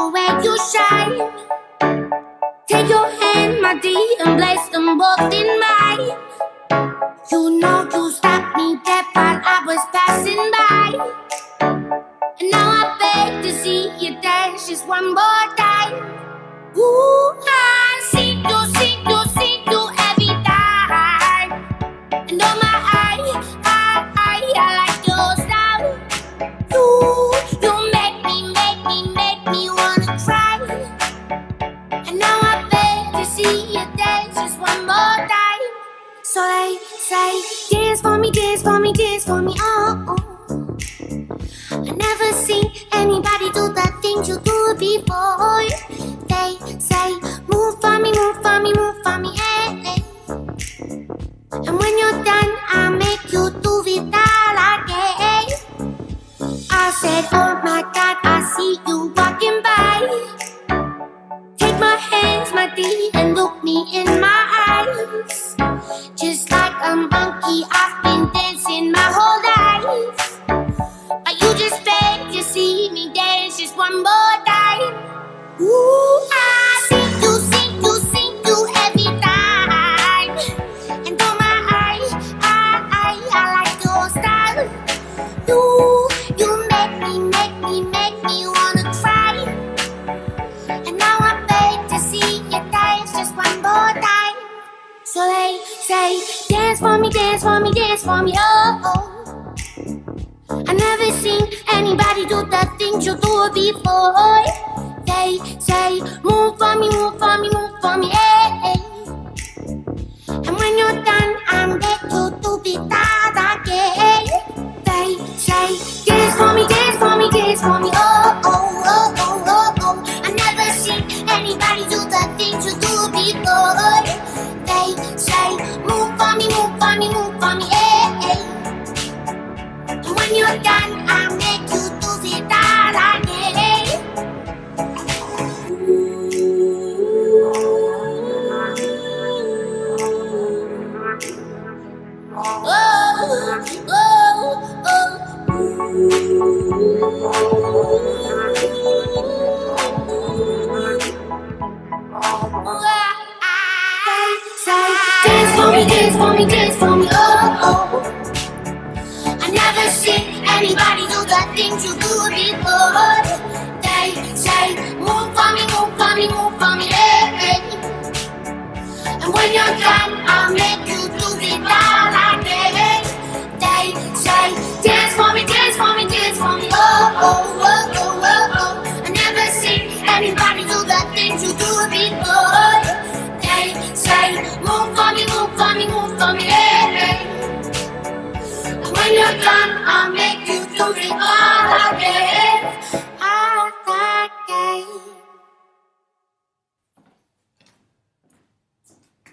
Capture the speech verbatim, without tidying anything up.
the way you shine. Take your hand, my dear, and place them both in mine. You know you stopped me dead while I was passing by. And now I beg to see you dance just one more time. Ooh, I see you, see you, see you every time. And oh my, I, I, I, I like your style. You, you make me, make me, make me wanna cry. And now I beg to see you dance just one more time. So they say, dance for me, dance for me, dance for me, oh, oh. I never seen anybody do the things you do before. They say, move for me, move for me, move for me, hey, hey. And when you're done, I'll make you do it all again. I said, oh my God, I see you walking by. Take my hands, my dear, and look me in my eyes. Just like a monkey, I've been dancing my whole life. But you just beg to see me dance just one more time. Ooh, I see you, see you, see you every time. And oh my, I, I, I, I like your style. You, you make me, make me, make me wanna cry. And now I beg to see you dance just one more time. So they say, dance for me, dance for me, dance for me, oh, oh. I never seen anybody do the things you do before. They say, move for me, move for me, move for me, hey, hey. And when you're done, I'm back to do it all again. They say, dance for me, dance for me, dance for me, oh, oh, oh, oh, oh, oh. I never seen anybody do the things you do before. They say, move for me, move for me, move for me, hey, hey. And when you're done, I'll make you do it all again. Oh, oh, oh. Dance for me, dance for me, dance for me, oh, oh. I never seen anybody do the things you do before. They say, move for me, move for me, move for me, hey, hey. And when you're done, I'll make you do it all again. They say, dance for me, dance for me, dance for me, oh, oh, oh, oh, oh, oh. I never seen anybody do the things you do before. They say, move for me, move for me, move for me, hey, hey. When you're done, I'll make you do it all again.